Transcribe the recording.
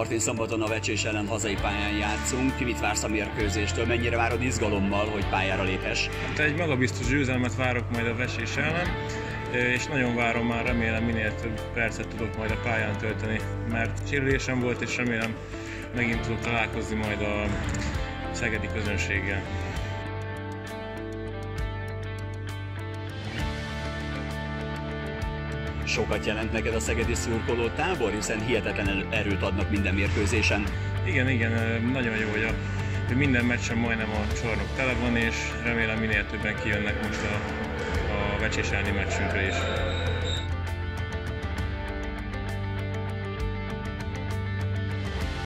Martin, szombaton a Vecsés ellen hazai pályán játszunk. Mit vársz a mérkőzéstől? Mennyire várod izgalommal, hogy pályára léphess? Hát egy magabiztos győzelmet várok majd a Vecsés ellen, és nagyon várom, már remélem minél több percet tudok majd a pályán tölteni, mert sérülésem volt, és remélem megint tudok találkozni majd a szegedi közönséggel. Sokat jelent neked a szegedi szurkoló tábor, hiszen hihetetlen erőt adnak minden mérkőzésen. Igen, nagyon jó, hogy minden meccsen majdnem a csarnok tele van, és remélem minél többen kijönnek most a Vecsés elleni meccsünkre is.